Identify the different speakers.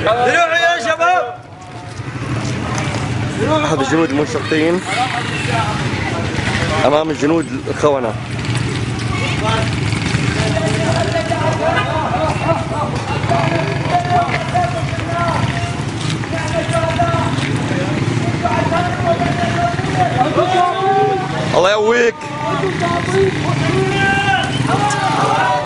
Speaker 1: روحوا يا شباب.
Speaker 2: أحد الجنود المنشطين أمام الجنود الخونة. الله يقويك.